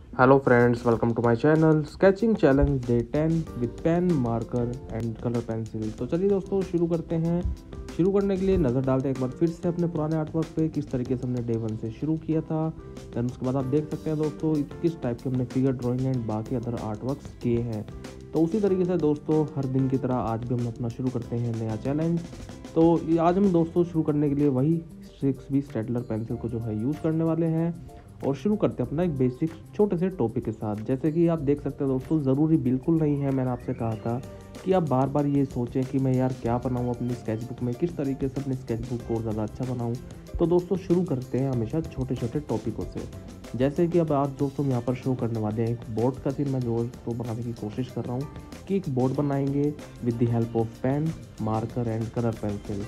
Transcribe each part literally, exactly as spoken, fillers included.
Hello friends, welcome to my channel sketching challenge day ten with pen marker and colour pencil. तो चलिए दोस्तों शुरू करते हैं। शुरू करने के लिए नज़र डालते हैं एक बार फिर से अपने पुराने आर्टवर्क पे, किस तरीके से हमने डे वन से शुरू किया था। दैन उसके बाद आप देख सकते हैं दोस्तों किस टाइप के हमने फिगर ड्राइंग एंड बाकी अदर आर्टवर्क्स किए हैं। तो उसी तरीके से दोस्तों हर दिन की तरह आज भी हम अपना शुरू करते हैं नया चैलेंज। तो आज हम दोस्तों शुरू करने के लिए वही सिक्स बी स्टेडलर पेंसिल को जो है यूज़ करने वाले हैं और शुरू करते हैं अपना एक बेसिक छोटे से टॉपिक के साथ। जैसे कि आप देख सकते हैं दोस्तों, ज़रूरी बिल्कुल नहीं है, मैंने आपसे कहा था कि आप बार बार ये सोचें कि मैं यार क्या बनाऊँ अपनी स्केच बुक में, किस तरीके से अपनी स्केच बुक को ज़्यादा अच्छा बनाऊँ। तो दोस्तों शुरू करते हैं हमेशा छोटे छोटे टॉपिकों से। जैसे कि अब आज दोस्तों हम यहाँ पर शो करने वाले हैं एक बोर्ड का सीन। मैं जो तो बनाने की कोशिश कर रहा हूँ कि एक बोर्ड बनाएंगे with the help of pen, marker and colour pencil.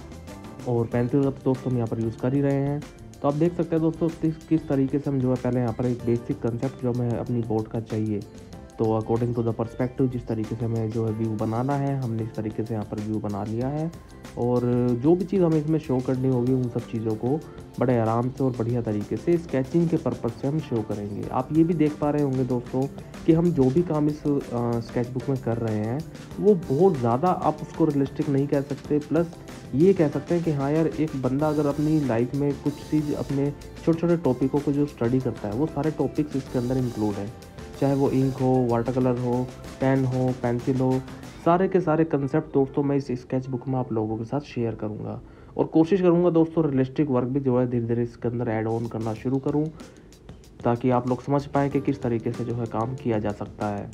और पेंसिल का तो दोस्तों हम यहाँ पर यूज़ कर ही रहे हैं। तो आप देख सकते हैं दोस्तों किस किस तरीके से हम जो है पहले यहाँ पर एक बेसिक कंसेप्ट जो हमें अपनी बोर्ड का चाहिए, तो अकॉर्डिंग टू द पर्सपेक्टिव जिस तरीके से हमें जो है व्यू बनाना है, हमने इस तरीके से यहाँ पर व्यू बना लिया है। और जो भी चीज़ हमें इसमें शो करनी होगी उन सब चीज़ों को बड़े आराम से और बढ़िया तरीके से स्केचिंग के पर्पज़ से हम शो करेंगे। आप ये भी देख पा रहे होंगे दोस्तों कि हम जो भी काम इस स्केच बुक में कर रहे हैं वो बहुत ज़्यादा आप उसको रियलिस्टिक नहीं कह सकते, प्लस ये कह सकते हैं कि हाँ यार एक बंदा अगर अपनी लाइफ में कुछ चीज़ अपने छोटे छोटे टॉपिकों को जो स्टडी करता है वो सारे टॉपिक्स इसके अंदर इंक्लूड हैं, चाहे वो इंक हो, वाटर कलर हो, पेन हो, पेंसिल हो, सारे के सारे कंसेप्ट दोस्तों मैं इस स्केच बुक में आप लोगों के साथ शेयर करूँगा। और कोशिश करूँगा दोस्तों रियलिस्टिक वर्क भी जो है धीरे धीरे इसके अंदर ऐड ऑन करना शुरू करूँ, ताकि आप लोग समझ पाएँ कि किस तरीके से जो है काम किया जा सकता है।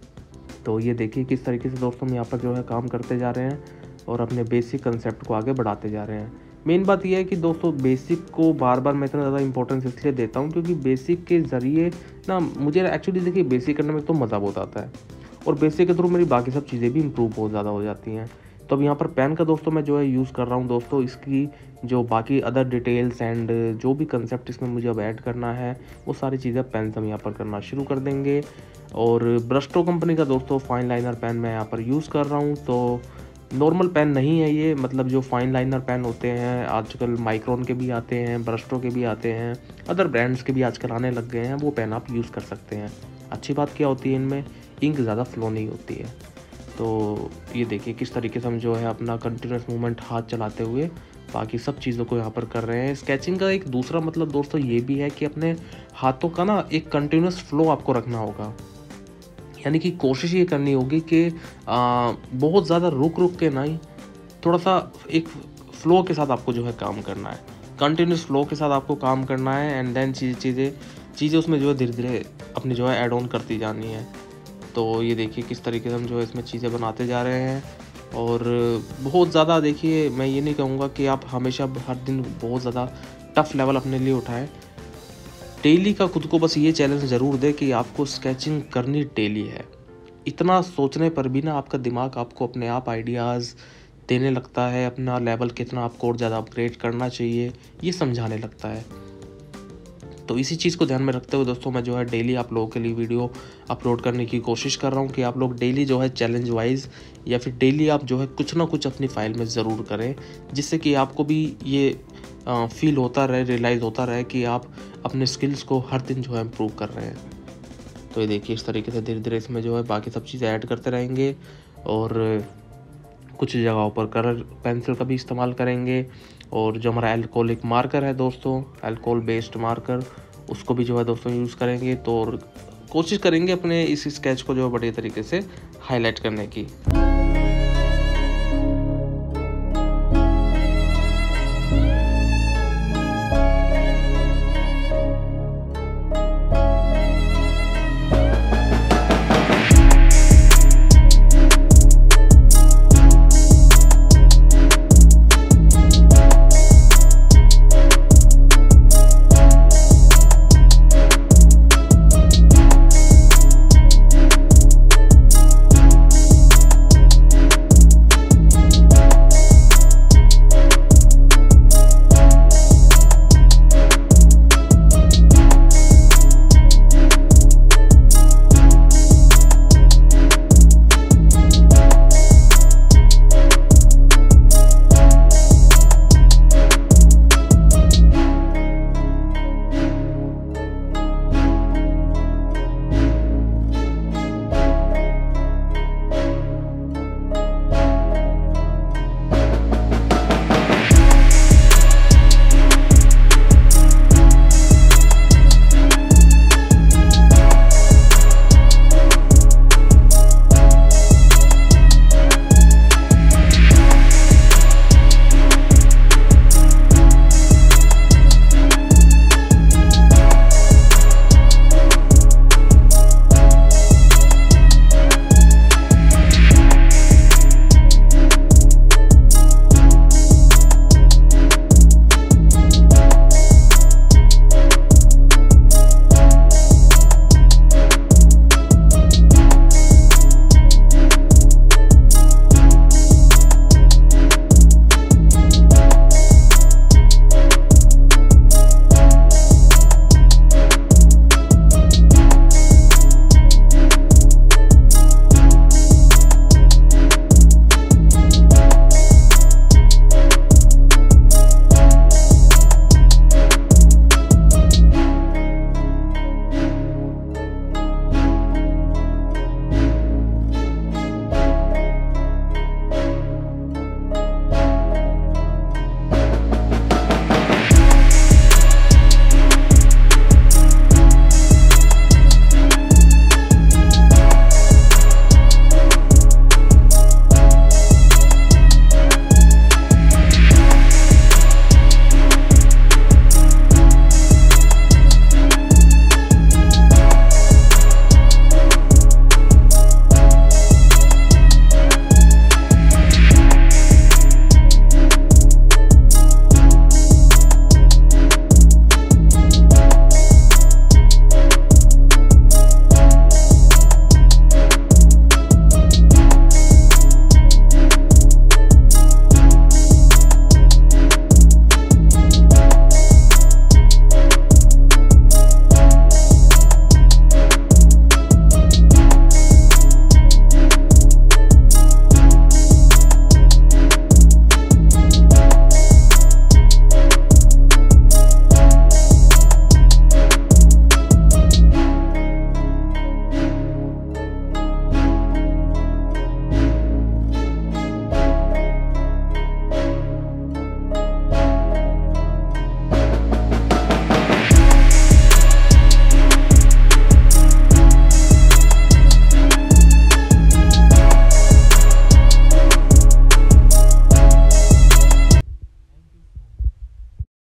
तो ये देखिए किस तरीके से दोस्तों हम यहाँ पर जो है काम करते जा रहे हैं और अपने बेसिक कंसेप्ट को आगे बढ़ाते जा रहे हैं। मेन बात यह है कि दोस्तों बेसिक को बार बार मैं इतना ज़्यादा इंपॉर्टेंस इसलिए देता हूँ क्योंकि बेसिक के ज़रिए ना मुझे एक्चुअली देखिए बेसिक करने में तो मज़ा बहुत आता है और बेसिक के थ्रू मेरी बाकी सब चीज़ें भी इंप्रूव बहुत ज़्यादा हो जाती हैं। तो अब यहाँ पर पेन का दोस्तों मैं जो है यूज़ कर रहा हूँ दोस्तों, इसकी जो बाकी अदर डिटेल्स एंड जो भी कंसेप्ट इसमें मुझे अब ऐड करना है वो सारी चीज़ें पेन से हम यहाँ पर करना शुरू कर देंगे। और ब्रस्टो कंपनी का दोस्तों फाइन लाइनर पेन मैं यहाँ पर यूज़ कर रहा हूँ। तो नॉर्मल पेन नहीं है ये, मतलब जो फाइन लाइनर पेन होते हैं आजकल माइक्रोन के भी आते हैं, ब्रस्टो के भी आते हैं, अदर ब्रांड्स के भी आजकल आने लग गए हैं, वो पेन आप यूज़ कर सकते हैं। अच्छी बात क्या होती है इनमें, इंक ज़्यादा फ्लो नहीं होती है। तो ये देखिए किस तरीके से हम जो है अपना कंटिन्यूस मूवमेंट हाथ चलाते हुए बाकी सब चीज़ों को यहाँ पर कर रहे हैं। स्केचिंग का एक दूसरा मतलब दोस्तों ये भी है कि अपने हाथों का ना एक कंटिन्यूस फ्लो आपको रखना होगा, यानी कि कोशिश ये करनी होगी कि बहुत ज़्यादा रुक रुक के नहीं, थोड़ा सा एक फ़्लो के साथ आपको जो है काम करना है, कंटिन्यूस फ्लो के साथ आपको काम करना है। एंड देन चीज़ चीज़ें चीज़ें उसमें जो है धीरे धीरे अपनी जो है ऐड ऑन करती जानी है। तो ये देखिए किस तरीके से हम जो है इसमें चीज़ें बनाते जा रहे हैं। और बहुत ज़्यादा देखिए मैं ये नहीं कहूँगा कि आप हमेशा हर दिन बहुत ज़्यादा टफ़ लेवल अपने लिए उठाएं। डेली का खुद को बस ये चैलेंज ज़रूर दे कि आपको स्केचिंग करनी डेली है। इतना सोचने पर भी ना आपका दिमाग आपको अपने आप आइडियाज़ देने लगता है, अपना लेवल कितना आपको और ज़्यादा अपग्रेड करना चाहिए ये समझाने लगता है। तो इसी चीज़ को ध्यान में रखते हुए दोस्तों मैं जो है डेली आप लोगों के लिए वीडियो अपलोड करने की कोशिश कर रहा हूँ कि आप लोग डेली जो है चैलेंज वाइज या फिर डेली आप जो है कुछ ना कुछ अपनी फ़ाइल में ज़रूर करें, जिससे कि आपको भी ये फील होता रहे, रियलाइज़ होता रहे कि आप अपने स्किल्स को हर दिन जो है इम्प्रूव कर रहे हैं। तो ये देखिए इस तरीके से धीरे धीरे इसमें जो है बाकी सब चीज़ें ऐड करते रहेंगे और कुछ जगहों पर कलर पेंसिल का भी इस्तेमाल करेंगे। और जो हमारा एल्कोहलिक मार्कर है दोस्तों, अल्कोहल बेस्ड मार्कर, उसको भी जो है दोस्तों यूज़ करेंगे। तो कोशिश करेंगे अपने इस स्केच को जो है बढ़िया तरीके से हाईलाइट करने की।